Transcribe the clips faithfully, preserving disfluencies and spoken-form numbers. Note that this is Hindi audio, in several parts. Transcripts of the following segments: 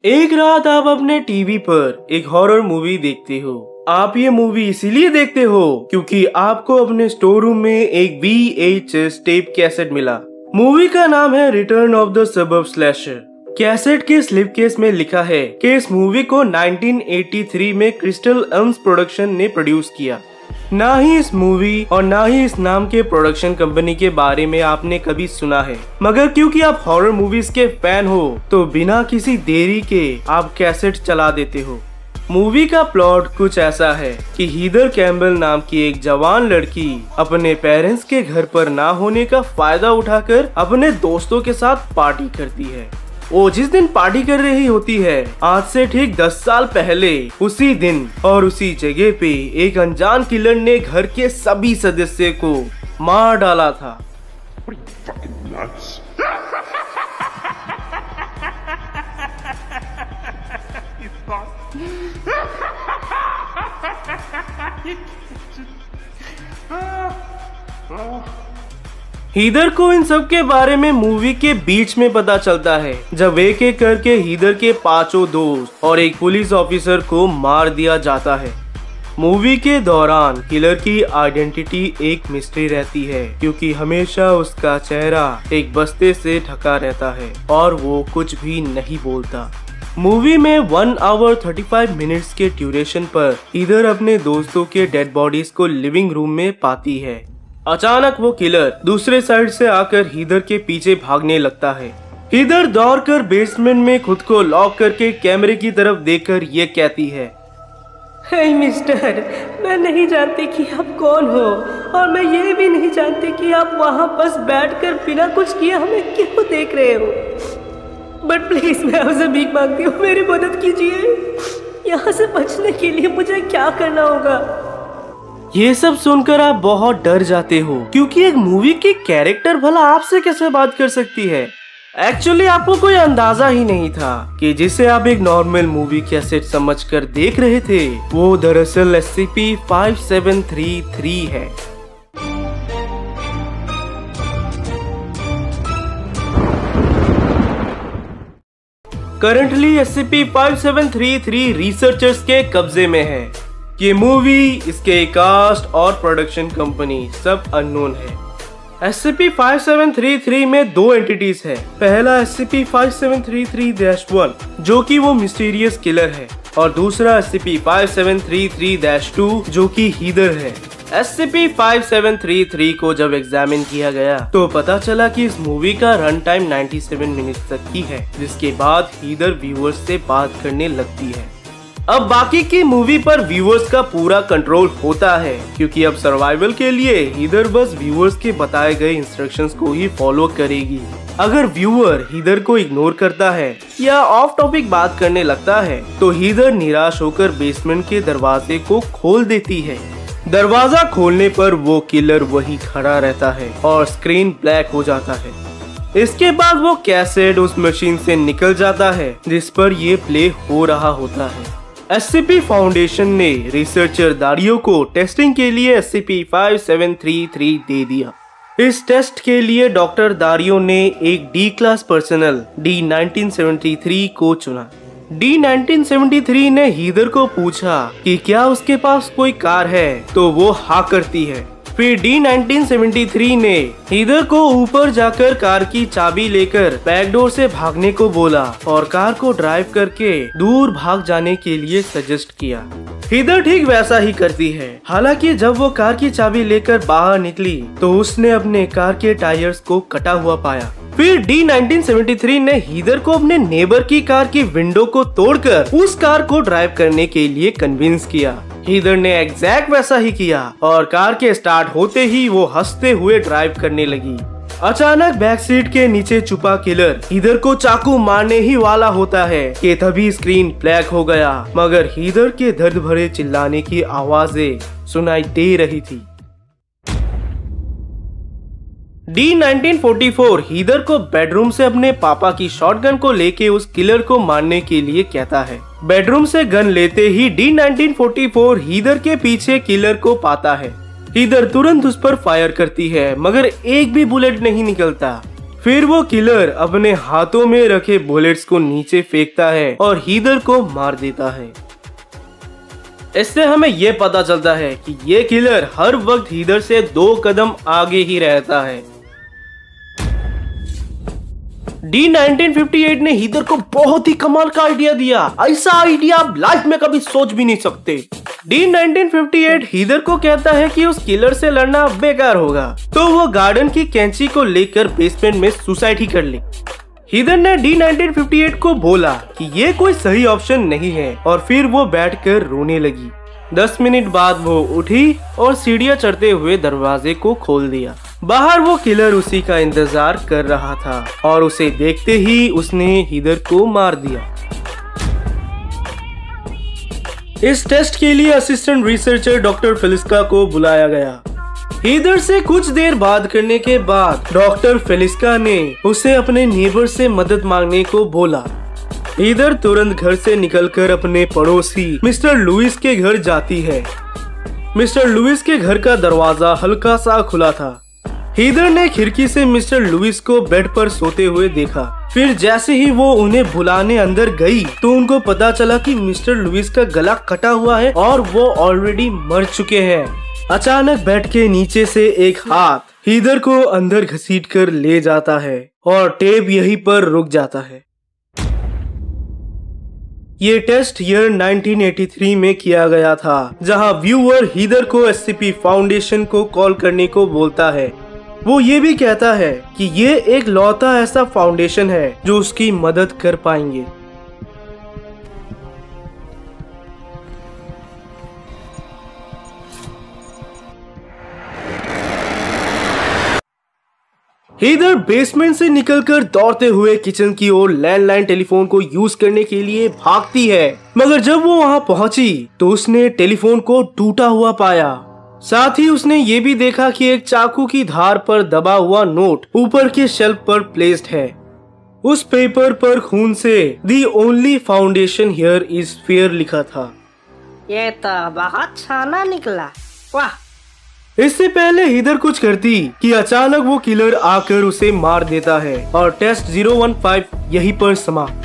एक रात आप अपने टीवी पर एक हॉरर मूवी देखते हो। आप ये मूवी इसीलिए देखते हो क्योंकि आपको अपने स्टोर रूम में एक V H S tape cassette मिला। मूवी का नाम है return of the suburb slasher. Cassette के स्लिप केस में लिखा है कि इस मूवी को नाइनटीन एटी थ्री में क्रिस्टल एल्म्स प्रोडक्शन ने प्रोड्यूस किया। ना ही इस मूवी और ना ही इस नाम के प्रोडक्शन कंपनी के बारे में आपने कभी सुना है, मगर क्योंकि आप हॉरर मूवीज के फैन हो तो बिना किसी देरी के आप कैसेट चला देते हो। मूवी का प्लॉट कुछ ऐसा है कि हीदर कैम्बल नाम की एक जवान लड़की अपने पेरेंट्स के घर पर ना होने का फायदा उठाकर अपने दोस्तों के साथ पार्टी करती है। वो जिस दिन पार्टी कर रही होती है, आज से ठीक दस साल पहले उसी दिन और उसी जगह पे एक अनजान किलर ने घर के सभी सदस्य को मार डाला था। हीदर को इन सब के बारे में मूवी के बीच में पता चलता है, जब एक एक करके हीदर के पांचों दोस्त और एक पुलिस ऑफिसर को मार दिया जाता है। मूवी के दौरान किलर की आइडेंटिटी एक मिस्ट्री रहती है, क्योंकि हमेशा उसका चेहरा एक बस्ते से ढका रहता है और वो कुछ भी नहीं बोलता। मूवी में one hour thirty five minutes के ड्यूरेशन पर हीदर अपने दोस्तों के डेड बॉडीज को लिविंग रूम में पाती है। अचानक वो किलर दूसरे साइड से आकर हीदर के पीछे भागने लगता है। हीदर दौड़कर बेसमेंट में खुद को लॉक करके कैमरे की तरफ देखकर ये कहती है, हे मिस्टर, मैं नहीं जानती कि आप कौन हो और मैं ये भी नहीं जानती कि आप वहाँ बस बैठकर बिना कुछ किए हमें क्यों देख रहे हो। बट प्लीज मैं आपसे भीख मांगती हूँ, मेरी मदद कीजिए। यहाँ से बचने के लिए मुझे क्या करना होगा? ये सब सुनकर आप बहुत डर जाते हो, क्योंकि एक मूवी की कैरेक्टर भला आपसे कैसे बात कर सकती है। एक्चुअली आपको कोई अंदाजा ही नहीं था कि जिसे आप एक नॉर्मल मूवी कैसेट समझकर देख रहे थे, वो दरअसल S C P five seven three three है। Currently S C P five seven three three researchers के कब्जे में है। ये मूवी, इसके कास्ट और प्रोडक्शन कंपनी सब अननोन है। S C P five seven three three में दो एंटिटीज है। पहला S C P five seven three three dash one जो कि वो मिस्टीरियस किलर है, और दूसरा S C P five seven three three dash two जो कि हीदर है। S C P five seven three three को जब एग्जामिन किया गया तो पता चला कि इस मूवी का run time ninety seven minute तक की है, जिसके बाद हीदर व्यूअर्स से बात करने लगती है। अब बाकी की मूवी पर व्यूअर्स का पूरा कंट्रोल होता है, क्योंकि अब सर्वाइवल के लिए हीदर बस व्यूअर्स के बताए गए इंस्ट्रक्शंस को ही फॉलो करेगी। अगर व्यूअर हीदर को इग्नोर करता है या ऑफ टॉपिक बात करने लगता है तो हीदर निराश होकर बेसमेंट के दरवाजे को खोल देती है। दरवाजा खोलने पर वो किलर वही खड़ा रहता है और स्क्रीन ब्लैक हो जाता है। इसके बाद वो कैसेट उस मशीन से निकल जाता है जिस पर ये प्ले हो रहा होता है। एस सी पी फाउंडेशन ने रिसर्चर दारियो को टेस्टिंग के लिए S C P five seven three three दे दिया। इस टेस्ट के लिए डॉक्टर दारियो ने एक D class personnel D nineteen seventy three को चुना। डी नाइनटीन सेवेंटी थ्री ने हीदर को पूछा कि क्या उसके पास कोई कार है, तो वो हाँ करती है। फिर डी नाइनटीन सेवेंटी थ्री ने हीदर को ऊपर जाकर कार की चाबी लेकर बैकडोर से भागने को बोला और कार को ड्राइव करके दूर भाग जाने के लिए सजेस्ट किया। हीदर ठीक वैसा ही करती है। हालांकि जब वो कार की चाबी लेकर बाहर निकली तो उसने अपने कार के टायर्स को कटा हुआ पाया। फिर डी नाइनटीन सेवेंटी थ्री ने हीदर को अपने नेबर की कार की विंडो को तोड़कर उस कार को ड्राइव करने के लिए कन्विंस किया। हीदर ने एग्जैक्ट वैसा ही किया और कार के स्टार्ट होते ही वो हंसते हुए ड्राइव करने लगी। अचानक बैक सीट के नीचे छुपा किलर हीदर को चाकू मारने ही वाला होता है कि तभी स्क्रीन ब्लैक हो गया, मगर हीदर के दर्द भरे चिल्लाने की आवाजें सुनाई दे रही थी। D nineteen forty four Heather को बेडरूम से अपने पापा की शॉटगन को लेके उस किलर को मारने के लिए कहता है। बेडरूम से गन लेते ही D nineteen forty four Heather के पीछे किलर को पाता है। हीदर तुरंत उस पर फायर करती है, मगर एक भी बुलेट नहीं निकलता। फिर वो किलर अपने हाथों में रखे बुलेट्स को नीचे फेंकता है और हीदर को मार देता है। इससे हमें यह पता चलता है कि ये किलर हर वक्त हीदर से दो कदम आगे ही रहता है। डी नाइनटीन फिफ्टी एट ने हीदर को बहुत ही कमाल का आइडिया दिया। ऐसा आइडिया आप लाइफ में कभी सोच भी नहीं सकते। D nineteen fifty eight Heather को कहता है कि उस किलर से लड़ना बेकार होगा, तो वो गार्डन की कैंची को लेकर बेसमेंट में सुसाइड ही कर ले। हीदर ने डी नाइनटीन फिफ्टी एट को बोला कि ये कोई सही ऑप्शन नहीं है और फिर वो बैठकर रोने लगी। दस मिनट बाद वो उठी और सीढ़ियां चढ़ते हुए दरवाजे को खोल दिया। बाहर वो किलर उसी का इंतजार कर रहा था और उसे देखते ही उसने हीदर को मार दिया। इस टेस्ट के लिए असिस्टेंट रिसर्चर डॉक्टर फेलिस्का को बुलाया गया। हीदर से कुछ देर बात करने के बाद डॉक्टर फेलिस्का ने उसे अपने नेबर से मदद मांगने को बोला। हीदर तुरंत घर से निकलकर अपने पड़ोसी मिस्टर लुइस के घर जाती है। मिस्टर लुइस के घर का दरवाजा हल्का सा खुला था। हीदर ने खिड़की से मिस्टर लुइस को बेड पर सोते हुए देखा। फिर जैसे ही वो उन्हें बुलाने अंदर गई तो उनको पता चला कि मिस्टर लुइस का गला कटा हुआ है और वो ऑलरेडी मर चुके हैं। अचानक बेड के नीचे से एक हाथ हीदर को अंदर घसीट कर ले जाता है और टेप यहीं पर रुक जाता है। ये test year nineteen eighty three में किया गया था, जहां व्यूअर हीदर को एस सी पी फाउंडेशन को कॉल करने को बोलता है। वो ये भी कहता है कि ये एक लौता ऐसा फाउंडेशन है जो उसकी मदद कर पाएंगे। हीदर बेसमेंट से निकलकर दौड़ते हुए किचन की ओर लैंडलाइन टेलीफोन को यूज करने के लिए भागती है, मगर जब वो वहां पहुंची तो उसने टेलीफोन को टूटा हुआ पाया। साथ ही उसने ये भी देखा कि एक चाकू की धार पर दबा हुआ नोट ऊपर के शेल्फ पर प्लेस्ड है। उस पेपर पर खून से the only foundation here is fair लिखा था। ये तो बहुत छाना निकला, वाह। इससे पहले हीदर कुछ करती कि अचानक वो किलर आकर उसे मार देता है और टेस्ट ज़ीरो वन फाइव यहीं पर समाप्त।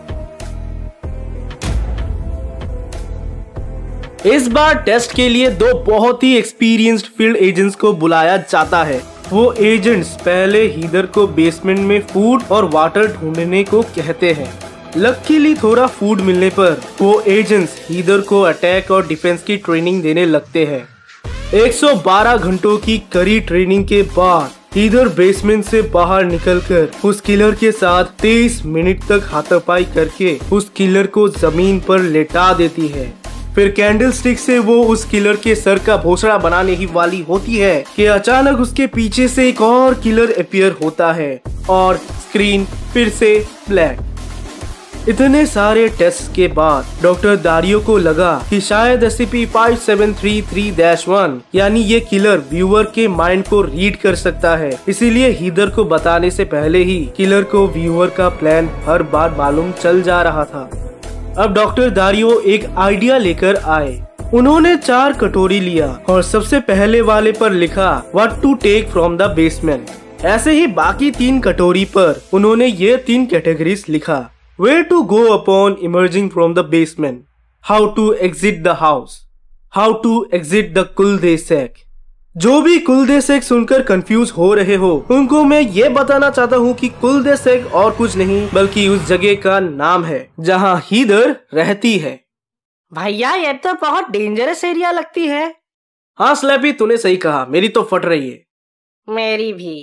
इस बार टेस्ट के लिए दो बहुत ही एक्सपीरियंस्ड फील्ड एजेंट्स को बुलाया जाता है। वो एजेंट्स पहले हीदर को बेसमेंट में फूड और वाटर ढूंढने को कहते हैं। लकीली थोड़ा फूड मिलने पर वो एजेंट्स हीदर को अटैक और डिफेंस की ट्रेनिंग देने लगते हैं। एक सौ बारह घंटों की कड़ी ट्रेनिंग के बाद हीदर बेसमेंट से बाहर निकलकर उस किलर के साथ तेईस मिनट तक हाथापाई करके उस किलर को जमीन पर लेटा देती है। फिर कैंडल स्टिक से वो उस किलर के सर का भोसड़ा बनाने ही वाली होती है कि अचानक उसके पीछे से एक और किलर अपीयर होता है और स्क्रीन फिर से ब्लैक। इतने सारे टेस्ट के बाद डॉक्टर दारियो को लगा कि शायद S C P five seven three three dash one यानी ये किलर व्यूअर के माइंड को रीड कर सकता है। इसीलिए हीदर को बताने से पहले ही किलर को व्यूअर का प्लान हर बार मालूम चल जा रहा था। अब डॉक्टर दारियो एक आइडिया लेकर आए। उन्होंने चार कटोरी लिया और सबसे पहले वाले पर लिखा what to take from the basement. ऐसे ही बाकी तीन कटोरी पर उन्होंने ये तीन कैटेगरीज लिखा। Where to go upon emerging from the basement, how to exit the house, how to exit the cul-de-sac। जो भी cul-de-sac सुनकर कंफ्यूज हो रहे हो उनको मैं ये बताना चाहता हूँ कि cul-de-sac और कुछ नहीं बल्कि उस जगह का नाम है जहाँ हीदर रहती है। भैया ये तो बहुत डेंजरस एरिया लगती है। हाँ स्लैपी, तूने सही कहा, मेरी तो फट रही है। मेरी भी।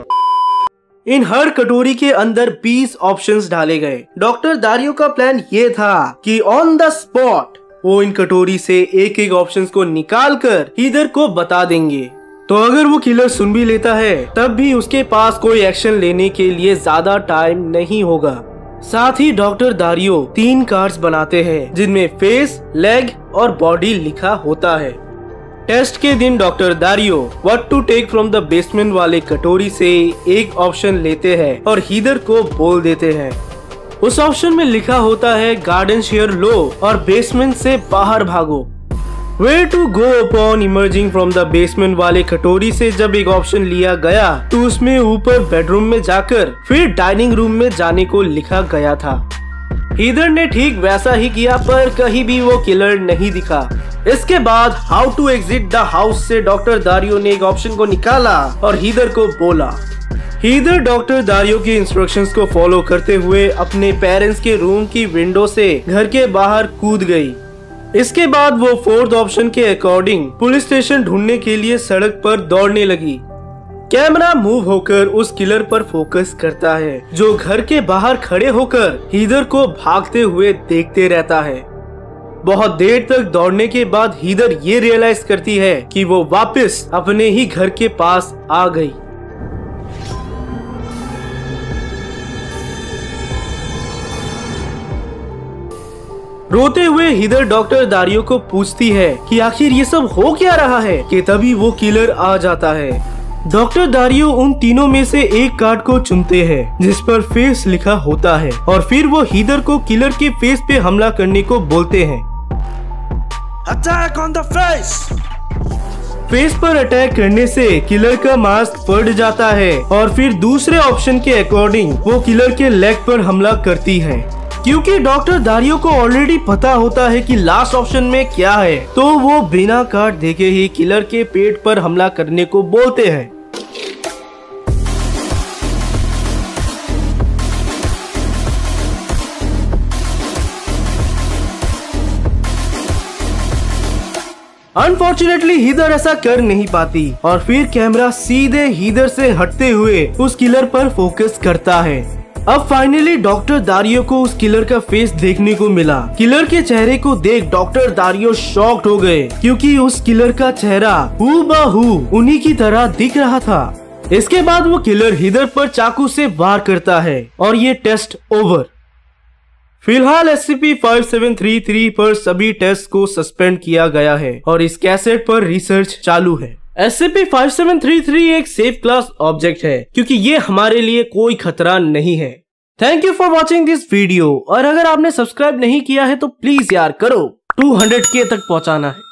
इन हर कटोरी के अंदर बीस ऑप्शंस डाले गए। डॉक्टर दारियो का प्लान ये था कि ऑन द स्पॉट वो इन कटोरी से एक एक ऑप्शंस को निकाल कर हीदर को बता देंगे। तो अगर वो किलर सुन भी लेता है तब भी उसके पास कोई एक्शन लेने के लिए ज्यादा टाइम नहीं होगा। साथ ही डॉक्टर दारियो तीन कार्ड्स बनाते हैं जिनमें फेस, लेग और बॉडी लिखा होता है। टेस्ट के दिन doctor Dario what to take from the basement वाले कटोरी से एक ऑप्शन लेते हैं और हीदर को बोल देते हैं। उस ऑप्शन में लिखा होता है गार्डन शेयर लो और बेसमेंट से बाहर भागो। Where to go upon emerging from the basement वाले कटोरी से जब एक ऑप्शन लिया गया तो उसमें ऊपर बेडरूम में जाकर फिर डाइनिंग रूम में जाने को लिखा गया था। हीदर ने ठीक वैसा ही किया पर कहीं भी वो किलर नहीं दिखा। इसके बाद how to exit the house से डॉक्टर दारियो ने एक ऑप्शन को निकाला और हीदर को बोला। हीदर डॉक्टर दारियो के इंस्ट्रक्शंस को फॉलो करते हुए अपने पेरेंट्स के रूम की विंडो से घर के बाहर कूद गई। इसके बाद वो फोर्थ ऑप्शन के अकॉर्डिंग पुलिस स्टेशन ढूंढने के लिए सड़क पर दौड़ने लगी। कैमरा मूव होकर उस किलर पर फोकस करता है जो घर के बाहर खड़े होकर हीदर को भागते हुए देखते रहता है। बहुत देर तक दौड़ने के बाद हीदर ये रियलाइज करती है कि वो वापस अपने ही घर के पास आ गई। रोते हुए हीदर डॉक्टर दारियो को पूछती है कि आखिर ये सब हो क्या रहा है कि तभी वो किलर आ जाता है। डॉक्टर दारियो उन तीनों में से एक कार्ड को चुनते हैं जिस पर फेस लिखा होता है और फिर वो हीदर को किलर के फेस पे हमला करने को बोलते हैं। Attack on the face. Face पर अटैक करने से किलर का मास्क फट जाता है और फिर दूसरे ऑप्शन के अकॉर्डिंग वो किलर के लेग पर हमला करती है। क्योंकि डॉक्टर दारियो को ऑलरेडी पता होता है कि लास्ट ऑप्शन में क्या है तो वो बिना कार्ड देखे ही किलर के पेट पर हमला करने को बोलते हैं। अनफॉर्चुनेटली हीदर ऐसा कर नहीं पाती और फिर कैमरा सीधे हीदर से हटते हुए उस किलर पर फोकस करता है। अब फाइनली डॉक्टर दारियो को उस किलर का फेस देखने को मिला। किलर के चेहरे को देख डॉक्टर दारियो शॉक्ड हो गए क्योंकि उस किलर का चेहरा हूबहू उन्हीं की तरह दिख रहा था। इसके बाद वो किलर हीदर पर चाकू से वार करता है और ये टेस्ट ओवर। फिलहाल S C P five seven three three पर सभी टेस्ट को सस्पेंड किया गया है और इस कैसेट पर रिसर्च चालू है। S C P five seven three three एक सेफ क्लास ऑब्जेक्ट है क्योंकि ये हमारे लिए कोई खतरा नहीं है। Thank you for watching this video और अगर आपने सब्सक्राइब नहीं किया है तो प्लीज यार करो, टू हंड्रेड के तक पहुंचाना है।